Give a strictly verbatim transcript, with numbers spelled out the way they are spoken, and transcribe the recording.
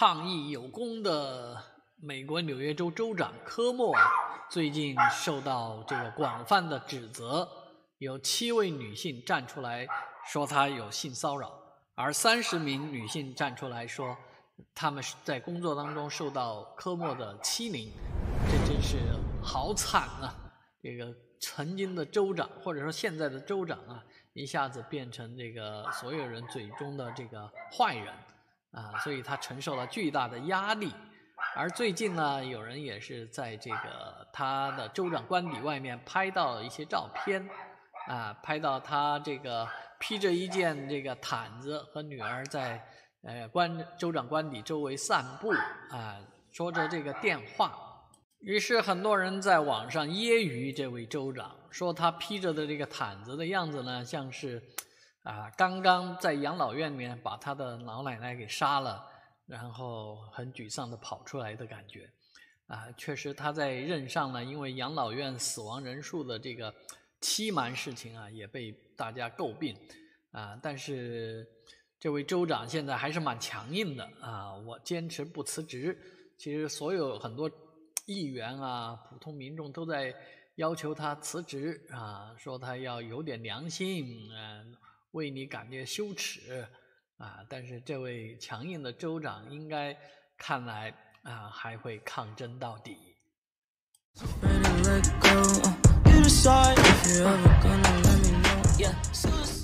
抗议有功的美国纽约州州长科莫最近受到这个广泛的指责，有七位女性站出来说他有性骚扰，而三十名女性站出来说他们在工作当中受到科莫的欺凌。这真是好惨啊！这个曾经的州长或者说现在的州长啊，一下子变成这个所有人嘴中的这个坏人啊，所以他承受了巨大的压力。而最近呢，有人也是在这个他的州长官邸外面拍到了一些照片啊，拍到他这个披着一件这个毯子和女儿在呃官州长官邸周围散步啊，说着这个电话。于是很多人在网上揶揄这位州长，说他披着的这个毯子的样子呢，像是啊刚刚在养老院里面把他的老奶奶给杀了，然后很沮丧的跑出来的感觉。啊，确实他在任上呢，因为养老院死亡人数的这个欺瞒事情啊，也被大家诟病啊。但是这位州长现在还是蛮强硬的啊，我坚持不辞职。其实所有很多议员啊，普通民众都在要求他辞职啊，说他要有点良心，嗯，为你感觉羞耻啊。但是这位强硬的州长应该看来啊还会抗争到底。So